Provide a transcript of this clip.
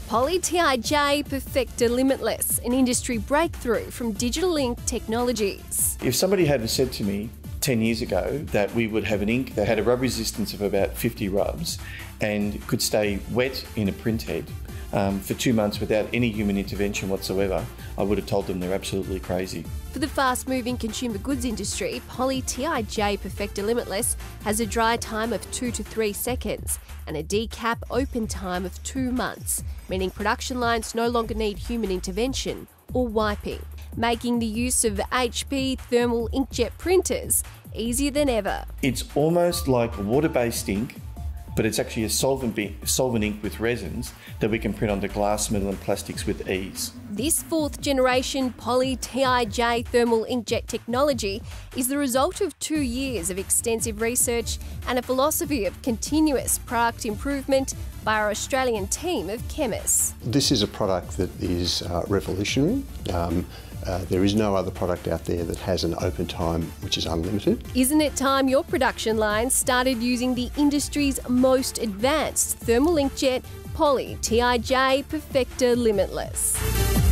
Poly-TIJ Perfecta Limitless, an industry breakthrough from Digital Ink Technologies. If somebody had said to me 10 years ago that we would have an ink that had a rub resistance of about 50 rubs and could stay wet in a printhead for 2 months without any human intervention whatsoever, I would have told them they're absolutely crazy. For the fast-moving consumer goods industry, Poly-TIJ Perfecta Limitless has a dry time of 2 to 3 seconds and a decap open time of 2 months, meaning production lines no longer need human intervention or wiping, making the use of HP thermal inkjet printers easier than ever. It's almost like a water-based ink, but it's actually a solvent ink with resins that we can print onto glass, metal and plastics with ease. This 4th generation Poly-TIJ thermal inkjet technology is the result of 2 years of extensive research and a philosophy of continuous product improvement by our Australian team of chemists. This is a product that is revolutionary. There is no other product out there that has an open time which is unlimited. Isn't it time your production lines started using the industry's most advanced thermal inkjet Poly-TIJ Perfecta Limitless?